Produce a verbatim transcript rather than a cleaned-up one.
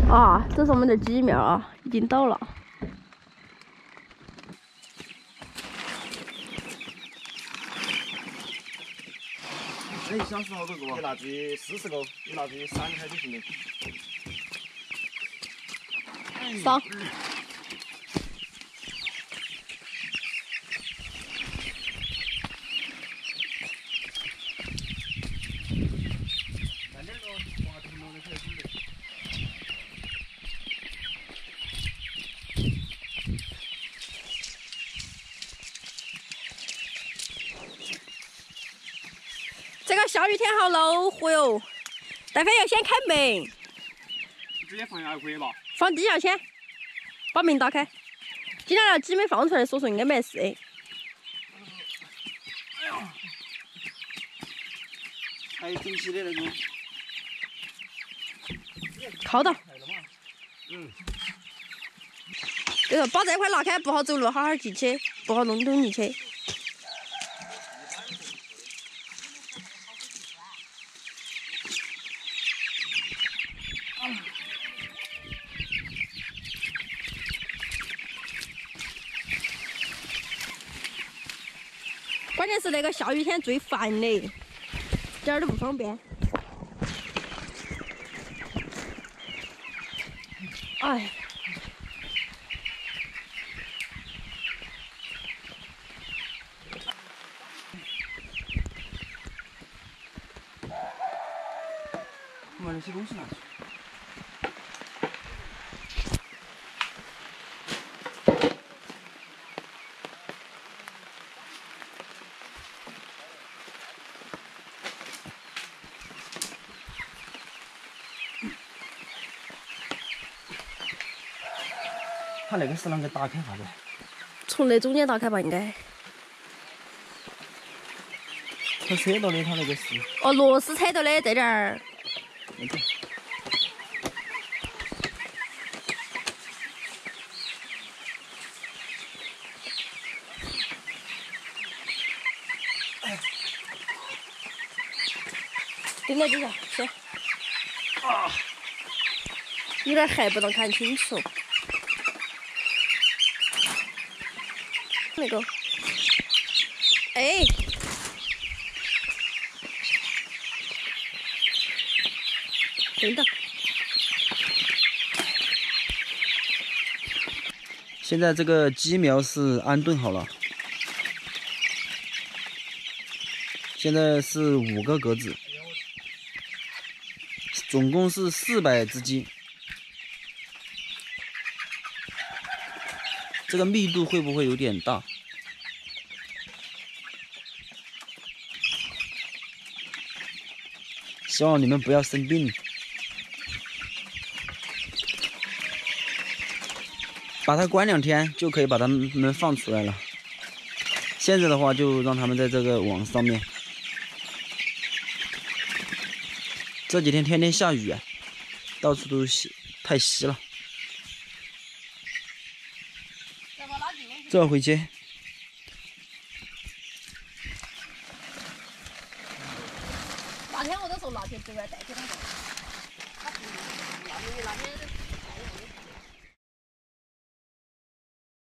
啊，这是我们的鸡苗啊，已经到了。 那一小时好多个？一拿去四十个，一拿去三开就行了。 上。这个下雨天好恼火哟，待会要先开门。 直接放下就可以了。 放地下先，把门打开。今天那鸡没放出来，所以说应该没事。哎呀，还有顶起的那种。 靠到。 嗯。 这个把这块拿开，不好走路，好好进去，不好弄东进去。 关键是那个下雨天最烦的，一点儿都不方便。哎。 把那些东西拿去。 他那个是啷个打开法的？ 从那中间打开吧，应该。 他扯到的，他那个是。 哦，螺丝扯到的，在这儿。 那个。 顶在底下，行。啊。有点黑，不能看清楚。 那个，哎，等等。 现在这个鸡苗是安顿好了，现在是五个格子，总共是四百只鸡。这个密度会不会有点大？ 希望你们不要生病。把它关两天就可以把它们放出来了。现在的话，就让它们在这个网上面。这几天天天下雨啊，到处都稀，太稀了。这回去。 那天我都说拿去之外带去那个，他不，那天那天。